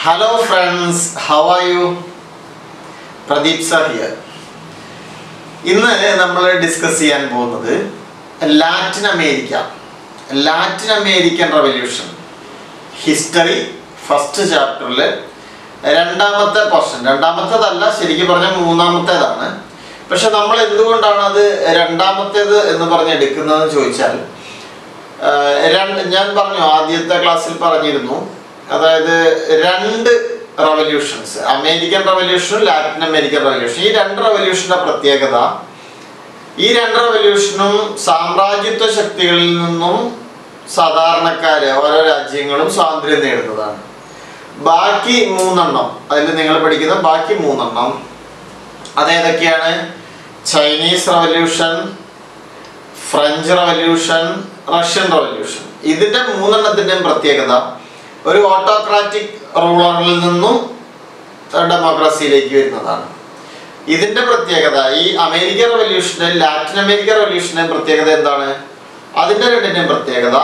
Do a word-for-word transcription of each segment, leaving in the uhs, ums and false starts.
Hello friends, how are you? Pradeep sir here. ഇന്ന് നമ്മൾ discuss ചെയ്യാൻ പോകുന്നത് Latin America Latin American revolution history first ചാപ്റ്ററിൽ രണ്ടാമത്തെ പോർഷൻ രണ്ടാമത്തേതല്ല ശരിക്കും പറഞ്ഞാൽ മൂന്നാമത്തേതാണ്. പക്ഷെ നമ്മൾ എന്തുകൊണ്ടാണ് അത് രണ്ടാമത്തേത് എന്ന് പറഞ്ഞ് എടുക്കുന്നതെന്ന് ചോദിച്ചാൽ ഞാൻ പറഞ്ഞു ആദ്യത്തെ ക്ലാസ്സിൽ പറഞ്ഞിരുന്നു, അതായത് രണ്ട് റവല്യൂഷൻസ്, അമേരിക്കൻ റവല്യൂഷനും ലാറ്റിൻ അമേരിക്കൻ റവല്യൂഷൻ, ഈ രണ്ട് റവല്യൂഷന്റെ പ്രത്യേകത ഈ രണ്ട് റവല്യൂഷനും സാമ്രാജ്യത്വ ശക്തികളിൽ നിന്നും സാധാരണക്കാര് ഓരോ രാജ്യങ്ങളും സ്വാതന്ത്ര്യം നേടുന്നതാണ്. ബാക്കി മൂന്നെണ്ണം അതിൽ നിങ്ങൾ പഠിക്കുന്ന ബാക്കി മൂന്നെണ്ണം അതേതൊക്കെയാണ്? Chinese revolution, French revolution, Russian revolution. ഇതിന്റെ മൂന്നെണ്ണത്തിന്റെയും പ്രത്യേകത ഒരു ഓട്ടോക്രാറ്റിക് റൂളറിൽ നിന്നും ഡെമോക്രസിയിലേക്ക് വരുന്നതാണ്. ഇതിന്റെ പ്രത്യേകത ഈ അമേരിക്കൻ റവല്യൂഷന്റെ ലാറ്റിൻ അമേരിക്കൻ റവല്യൂഷന്റെ പ്രത്യേകത എന്താണ്? അതിന്റെ രണ്ടിന്റെയും പ്രത്യേകത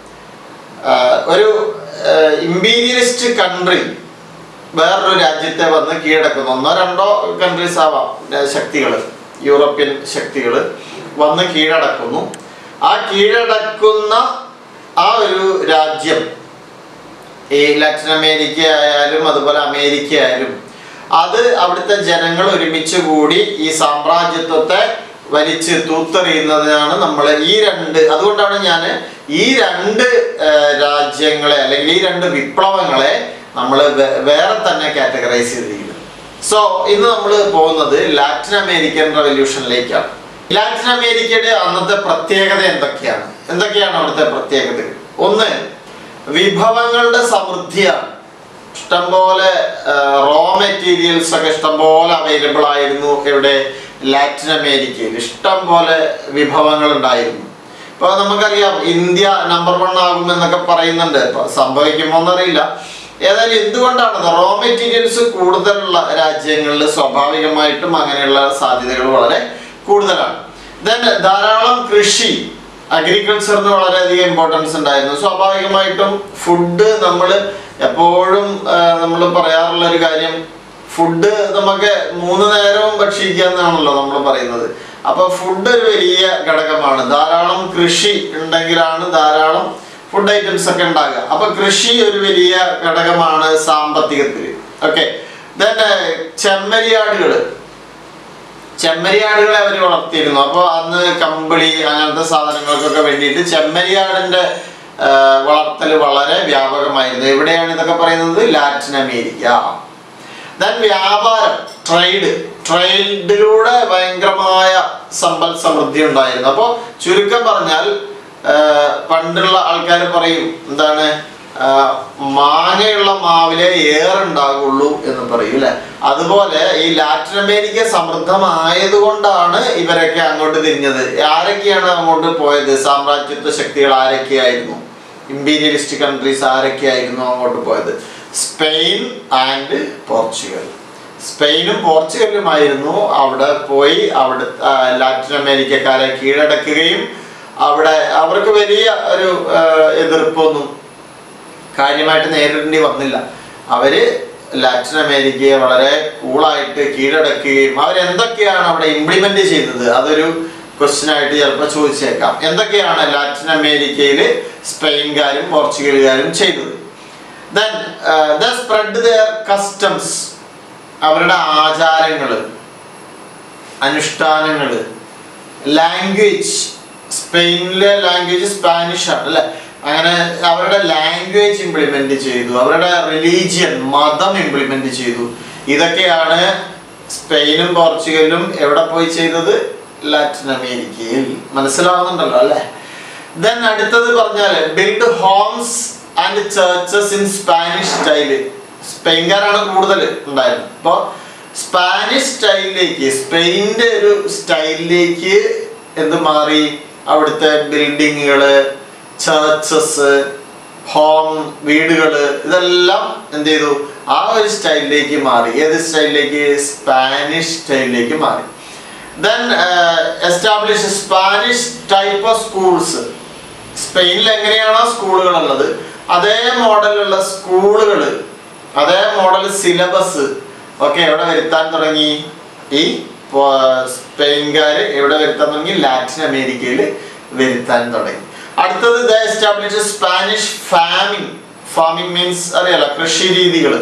ഒരു ഇമ്പീരിയലിസ്റ്റ് കൺട്രി വേറൊരു രാജ്യത്തെ വന്ന് കീഴടക്കുന്നു. ഒന്നോ രണ്ടോ കൺട്രീസ് ആവാം, ശക്തികൾ, യൂറോപ്യൻ ശക്തികൾ വന്ന് കീഴടക്കുന്നു. ആ കീഴടക്കുന്ന ആ ഒരു രാജ്യം ഈ ലാറ്റിൻ അമേരിക്ക ആയാലും അതുപോലെ അമേരിക്ക ആയാലും അത് അവിടുത്തെ ജനങ്ങൾ ഒരുമിച്ച് കൂടി ഈ സാമ്രാജ്യത്വത്തെ വലിച്ച് തൂത്തെറിയുന്നതിനാണ് നമ്മൾ ഈ രണ്ട് അതുകൊണ്ടാണ് ഞാൻ ഈ രണ്ട് രാജ്യങ്ങളെ അല്ലെങ്കിൽ ഈ രണ്ട് വിപ്ലവങ്ങളെ നമ്മൾ വേറെ തന്നെ കാറ്റഗറൈസ് ചെയ്തിരിക്കുന്നത്. സോ ഇന്ന് നമ്മൾ പോകുന്നത് ലാറ്റിൻ അമേരിക്കൻ റവല്യൂഷനിലേക്കാണ്. ലാറ്റിൻ അമേരിക്കയുടെ അന്നത്തെ പ്രത്യേകത എന്തൊക്കെയാണ് എന്തൊക്കെയാണ് അവിടുത്തെ പ്രത്യേകതകൾ? ഒന്ന്, വിഭവങ്ങളുടെ സമൃദ്ധിയാണ്. ഇഷ്ടംപോലെ റോ മെറ്റീരിയൽസ് ഒക്കെ ഇഷ്ടംപോലെ അവൈലബിൾ ആയിരുന്നു. ഇവിടെ ലാറ്റിൻ അമേരിക്കയിൽ ഇഷ്ടംപോലെ വിഭവങ്ങൾ ഉണ്ടായിരുന്നു. ഇപ്പൊ നമുക്കറിയാം ഇന്ത്യ നമ്പർ വൺ ആകുമെന്നൊക്കെ പറയുന്നുണ്ട്. ഇപ്പൊ സംഭവിക്കുമോ എന്നറിയില്ല. ഏതായാലും എന്തുകൊണ്ടാണ് റോ മെറ്റീരിയൽസ് കൂടുതലുള്ള രാജ്യങ്ങളിൽ സ്വാഭാവികമായിട്ടും അങ്ങനെയുള്ള സാധ്യതകൾ വളരെ കൂടുതലാണ്. ദെൻ ധാരാളം കൃഷി, അഗ്രികൾച്ചറിന് വളരെയധികം ഇമ്പോർട്ടൻസ് ഉണ്ടായിരുന്നു. സ്വാഭാവികമായിട്ടും ഫുഡ്, നമ്മൾ എപ്പോഴും നമ്മൾ പറയാറുള്ള ഒരു കാര്യം, ഫുഡ് നമുക്ക് മൂന്ന് നേരവും ഭക്ഷിക്കുക എന്നാണല്ലോ നമ്മൾ പറയുന്നത്. അപ്പൊ ഫുഡ് ഒരു വലിയ ഘടകമാണ്. ധാരാളം കൃഷി ഉണ്ടെങ്കിലാണ് ധാരാളം ഫുഡ് ഐറ്റംസ് ഒക്കെ ഉണ്ടാകുക. അപ്പൊ കൃഷി ഒരു വലിയ ഘടകമാണ് സാമ്പത്തികത്തിൽ. ഓക്കെ, ദെൻ ചെമ്മരിയാടുകള് ചെമ്മരിയാടുകളെ അവർ വളർത്തിയിരുന്നു. അപ്പോൾ അന്ന് കമ്പിളി അങ്ങനത്തെ സാധനങ്ങൾക്കൊക്കെ വേണ്ടിയിട്ട് ചെമ്മരിയാടിന്റെ വളർത്തൽ വളരെ വ്യാപകമായിരുന്നു. എവിടെയാണ് ഇതൊക്കെ പറയുന്നത്? Latin America. ദെൻ വ്യാപാരം, ട്രേഡ് ട്രേഡിലൂടെ ഭയങ്കരമായ സമ്പൽ സമൃദ്ധി ഉണ്ടായിരുന്നു. അപ്പോൾ ചുരുക്കം പറഞ്ഞാൽ പണ്ടുള്ള ആൾക്കാർ പറയും എന്താണ്, മാങ്ങയുള്ള മാവിലെ ഏറുണ്ടാകുള്ളൂ എന്ന് പറയും അല്ലെ. അതുപോലെ ഈ ലാറ്റിൻ അമേരിക്ക സമൃദ്ധമായതുകൊണ്ടാണ് ഇവരൊക്കെ അങ്ങോട്ട് തിരിഞ്ഞത്. ആരൊക്കെയാണ് അങ്ങോട്ട് പോയത്? സാമ്രാജ്യത്വ ശക്തികൾ ആരൊക്കെയായിരുന്നു? ഇമ്പീരിയലിസ്റ്റ് കൺട്രീസ് ആരൊക്കെയായിരുന്നു അങ്ങോട്ട് പോയത്? Spain and Portugal. സ്പെയിനും പോർച്ചുഗലുമായിരുന്നു അവിടെ പോയി അവിടെ ലാറ്റിൻ അമേരിക്കക്കാരെ കീഴടക്കുകയും അവിടെ അവർക്ക് വലിയ ഒരു എതിർപ്പൊന്നും കാര്യമായിട്ട് നേരിടേണ്ടി വന്നില്ല. അവര് ലാറ്റിൻ അമേരിക്കയെ വളരെ കൂളായിട്ട് കീഴടക്കുകയും അവരെന്തൊക്കെയാണ് അവിടെ ഇംപ്ലിമെന്റ് ചെയ്തത്? അതൊരു ക്വസ്റ്റ്യൻ ആയിട്ട് ചിലപ്പോൾ ചോദിച്ചേക്കാം. എന്തൊക്കെയാണ് ലാറ്റിൻ അമേരിക്കയിൽ സ്പെയിൻകാരും പോർച്ചുഗലുകാരും ചെയ്തത്? Then the spread their customs, അവരുടെ ആചാരങ്ങള്, അനുഷ്ഠാനങ്ങള്, ലാംഗ്വേജ്. സ്പെയിനിലെ ലാംഗ്വേജ് സ്പാനിഷ് ആണ് അല്ലെ. അങ്ങനെ അവരുടെ ലാംഗ്വേജ് ഇംപ്ലിമെന്റ് ചെയ്തു, അവരുടെ റിലീജിയൻ, മതം ഇംപ്ലിമെന്റ് ചെയ്തു. ഇതൊക്കെയാണ് സ്പെയിനും പോർച്ചുഗലും എവിടെ പോയി ചെയ്തത്? ലാറ്റിൻ അമേരിക്കയിൽ. മനസ്സിലാവുന്നുണ്ടല്ലോ അല്ലെ. ദെൻ അടുത്തത് പറഞ്ഞാല് build homes and churches in Spanish style. സ്പെയിൻകാരാണ് കൂടുതൽ ഉണ്ടായിരുന്നത്. അപ്പോൾ സ്പാനിഷ് സ്റ്റൈലിലേക്ക്, സ്പെയിനിന്റെ ഒരു സ്റ്റൈലിലേക്ക് എന്ത് മാറി? അവിടുത്തെ ബിൽഡിങ്ങുകള്, ചർച്ചസ്, ഹോം, വീടുകള്, ഇതെല്ലാം എന്ത് ചെയ്തു? ആ ഒരു സ്റ്റൈലിലേക്ക് മാറി. ഏത് സ്റ്റൈലിലേക്ക്? സ്പാനിഷ് സ്റ്റൈലിലേക്ക് മാറി. Then establish Spanish type of schools. സ്പെയിനിൽ എങ്ങനെയാണോ സ്കൂളുകൾ ഉള്ളത് അതേ മോഡലുള്ള സ്കൂളുകൾ അതേ മോഡൽ സിലബസ് ഒക്കെ എവിടെ വരുത്താൻ തുടങ്ങി? ഈ സ്പെയിൻകാർ എവിടെ വരുത്താൻ തുടങ്ങി? ലാറ്റിൻ അമേരിക്കയിൽ വരുത്താൻ തുടങ്ങി. അടുത്തത് the establish Spanish farming. Farming means അറിയാലോ, കൃഷി രീതികൾ,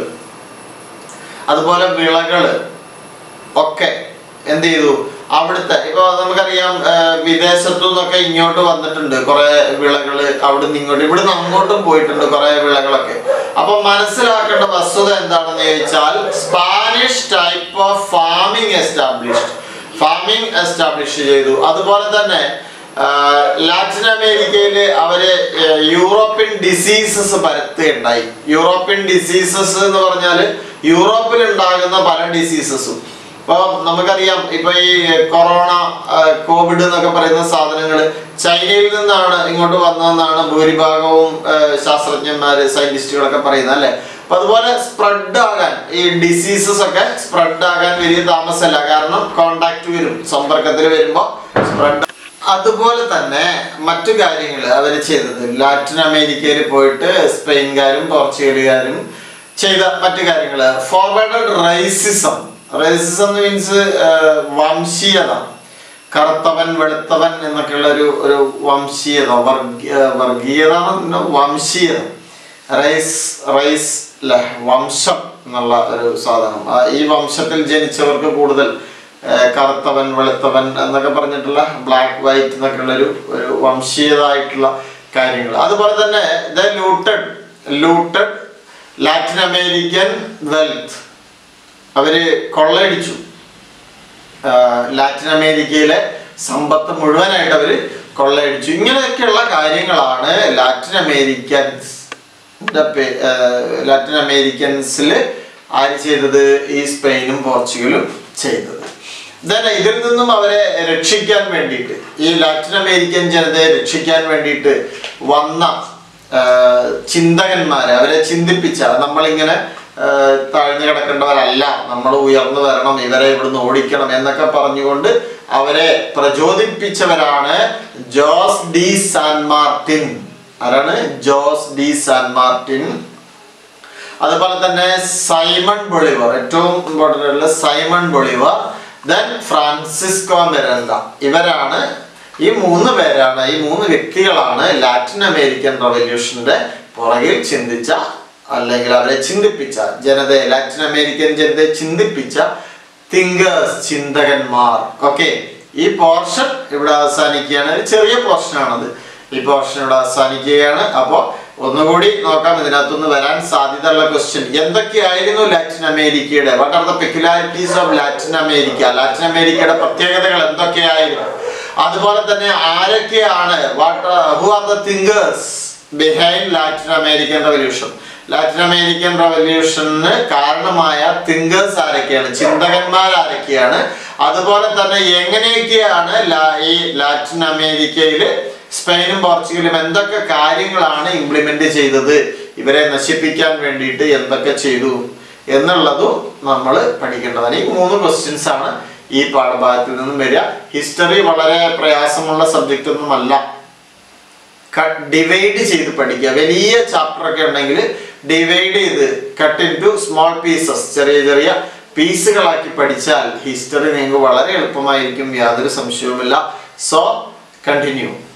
അതുപോലെ വിളകള് ഒക്കെ എന്ത് ചെയ്തു? അവിടുത്തെ ഇപ്പൊ നമുക്കറിയാം, വിദേശത്തു നിന്നൊക്കെ ഇങ്ങോട്ട് വന്നിട്ടുണ്ട് കുറെ വിളകള്, അവിടുന്ന് ഇങ്ങോട്ട്, ഇവിടുന്ന് അങ്ങോട്ടും പോയിട്ടുണ്ട് കുറെ വിളകളൊക്കെ. അപ്പൊ മനസ്സിലാക്കേണ്ട വസ്തുത എന്താണെന്ന് ചോദിച്ചാൽ, Spanish type of farming established, farming establish ചെയ്തു. അതുപോലെ തന്നെ ലാറ്റിൻ അമേരിക്കയില് അവര് യൂറോപ്യൻ ഡിസീസസ് പരത്തുകയുണ്ടായി. യൂറോപ്യൻ ഡിസീസസ് എന്ന് പറഞ്ഞാല് യൂറോപ്പിൽ ഉണ്ടാകുന്ന പല ഡിസീസസും. ഇപ്പൊ നമുക്കറിയാം, ഇപ്പൊ ഈ കൊറോണ, കോവിഡ് എന്നൊക്കെ പറയുന്ന സാധനങ്ങൾ ചൈനയിൽ നിന്നാണ് ഇങ്ങോട്ട് വന്നതെന്നാണ് ഭൂരിഭാഗവും ശാസ്ത്രജ്ഞന്മാര്, സയന്റിസ്റ്റുകളൊക്കെ പറയുന്നത്, അല്ലെ? അപ്പൊ അതുപോലെ സ്പ്രെഡ് ആകാൻ, ഈ ഡിസീസസ് ഒക്കെ സ്പ്രെഡ് ആകാൻ വലിയ താമസമല്ല. കാരണം കോണ്ടാക്ട് വരും, സമ്പർക്കത്തിൽ വരുമ്പോ സ്പ്രെഡ്. അതുപോലെ തന്നെ മറ്റു കാര്യങ്ങൾ അവർ ചെയ്തത്, ലാറ്റിൻ അമേരിക്കയിൽ പോയിട്ട് സ്പെയിൻകാരും പോർച്ചുഗലുകാരും ചെയ്ത മറ്റു കാര്യങ്ങള്, ഫോർവേഡഡ് റേസിസം. റേസിസം മീൻസ് വംശീയത, കറുത്തവൻ വെളുത്തവൻ എന്നൊക്കെയുള്ള ഒരു ഒരു വംശീയത, വർഗീയ വർഗീയത വംശീയത, റൈസ് റൈസ് അല്ലെ, വംശം എന്നുള്ള ഒരു സാധനം. ഈ വംശത്തിൽ ജനിച്ചവർക്ക് കൂടുതൽ കറുത്തവൻ വെളുത്തവൻ എന്നൊക്കെ പറഞ്ഞിട്ടുള്ള, ബ്ലാക്ക് വൈറ്റ് എന്നൊക്കെയുള്ള ഒരു ഒരു വംശീയതായിട്ടുള്ള കാര്യങ്ങൾ. അതുപോലെ തന്നെ the looted looted Latin American wealth, അവര് കൊള്ളയടിച്ചു ലാറ്റിൻ അമേരിക്കയിലെ സമ്പത്ത് മുഴുവനായിട്ട് അവര് കൊള്ളയടിച്ചു. ഇങ്ങനെയൊക്കെയുള്ള കാര്യങ്ങളാണ് ലാറ്റിൻ അമേരിക്കൻസ് ലാറ്റിൻ അമേരിക്കൻസിൽ ആര് ചെയ്തത്? ഈ സ്പെയിനും പോർച്ചുഗലും ചെയ്തത്. then ഇതിൽ നിന്നും അവരെ രക്ഷിക്കാൻ വേണ്ടിയിട്ട്, ഈ ലാറ്റിൻ അമേരിക്കൻ ജനതയെ രക്ഷിക്കാൻ വേണ്ടിയിട്ട് വന്ന ചിന്തകന്മാരെ, അവരെ ചിന്തിപ്പിച്ച, നമ്മളിങ്ങനെ താഴ്ന്നു കിടക്കേണ്ടവരല്ല, നമ്മൾ ഉയർന്നു വരണം, ഇവരെ ഇവിടുന്ന് ഓടിക്കണം എന്നൊക്കെ പറഞ്ഞുകൊണ്ട് അവരെ പ്രചോദിപ്പിച്ചവരാണ് ജോസ് ഡി സാൻ മാർട്ടിൻ. ആരാണ്? Jose de San Martin. അതുപോലെ തന്നെ സൈമൺ ബൊളിവർ, ഏറ്റവും ഇമ്പോർട്ടൻ്റ് ആയിട്ടുള്ള Simon Bolivar, then Francisco Miranda. ഇവരാണ്, ഈ മൂന്ന് പേരാണ്, ഈ മൂന്ന് വ്യക്തികളാണ് ലാറ്റിൻ അമേരിക്കൻ റവല്യൂഷന്റെ പുറകിൽ ചിന്തിച്ച, അല്ലെങ്കിൽ അവരെ ചിന്തിപ്പിച്ച ജനതയെ, ലാറ്റിൻ അമേരിക്കൻ ജനതയെ ചിന്തിപ്പിച്ച തിങ്കേഴ്സ്, ചിന്തകന്മാർ. ഓക്കെ, ഈ പോർഷൻ ഇവിടെ അവസാനിക്കുകയാണ്. ഒരു ചെറിയ പോർഷനാണത്. ഈ പോർഷൻ ഇവിടെ അവസാനിക്കുകയാണ്. അപ്പോൾ ഒന്നുകൂടി നോക്കാം, ഇതിനകത്തുനിന്ന് വരാൻ സാധ്യതയുള്ള ക്വസ്റ്റ്യൻ. എന്തൊക്കെയായിരുന്നു ലാറ്റിൻ അമേരിക്കയുടെ, what are the peculiarities of Latin America, Latin അമേരിക്കയുടെ പ്രത്യേകതകൾ എന്തൊക്കെയായിരുന്നു? അതുപോലെ തന്നെ ആരൊക്കെയാണ്, what who are the thinkers behind Latin American revolution, Latin American റവല്യൂഷന് കാരണമായ തിങ്കേഴ്സ് ആരൊക്കെയാണ്, ചിന്തകന്മാർ ആരൊക്കെയാണ്? അതുപോലെ തന്നെ എങ്ങനെയൊക്കെയാണ് ഈ ലാറ്റിൻ അമേരിക്കയിൽ സ്പെയിനും പോർച്ചുഗലും എന്തൊക്കെ കാര്യങ്ങളാണ് ഇംപ്ലിമെന്റ് ചെയ്തത്, ഇവരെ നശിപ്പിക്കാൻ വേണ്ടിയിട്ട് എന്തൊക്കെ ചെയ്തു എന്നുള്ളതും നമ്മൾ പഠിക്കേണ്ടതാണ്. ഈ മൂന്ന് ക്വസ്റ്റ്യൻസ് ആണ് ഈ പാഠഭാഗത്തിൽ നിന്നും വരിക. ഹിസ്റ്ററി വളരെ പ്രയാസമുള്ള സബ്ജക്റ്റ് ഒന്നുമല്ല. ഡിവൈഡ് ചെയ്ത് പഠിക്കുക. വലിയ ചാപ്റ്റർ ഒക്കെ ഉണ്ടെങ്കിൽ ഡിവൈഡ് ചെയ്ത് cut into small pieces, ചെറിയ ചെറിയ പീസുകളാക്കി പഠിച്ചാൽ ഹിസ്റ്ററി നിങ്ങൾക്ക് വളരെ എളുപ്പമായിരിക്കും, യാതൊരു സംശയവുമില്ല. So continue.